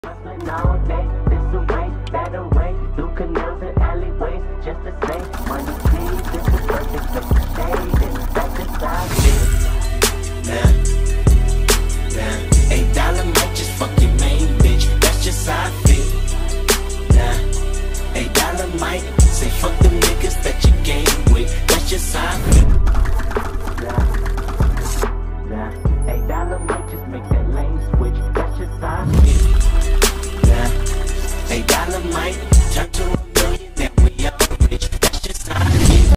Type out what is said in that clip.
Hustling all day, this away, that away, through canals and alleyways, just to say, money please, this is perfect, but the shade, and back to side.